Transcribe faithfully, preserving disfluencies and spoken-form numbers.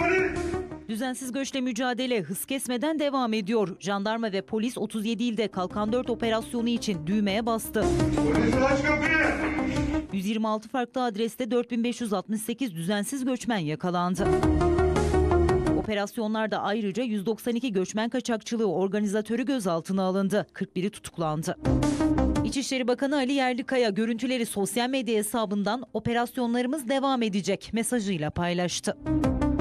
Düzensiz göçle mücadele hız kesmeden devam ediyor. Jandarma ve polis otuz yedi ilde Kalkan dört operasyonu için düğmeye bastı. Polis aç kapıyı! yüz yirmi altı farklı adreste dört bin beş yüz altmış sekiz düzensiz göçmen yakalandı. Operasyonlarda ayrıca yüz doksan iki göçmen kaçakçılığı organizatörü gözaltına alındı. kırk biri tutuklandı. İçişleri Bakanı Ali Yerlikaya görüntüleri sosyal medya hesabından operasyonlarımız devam edecek mesajıyla paylaştı.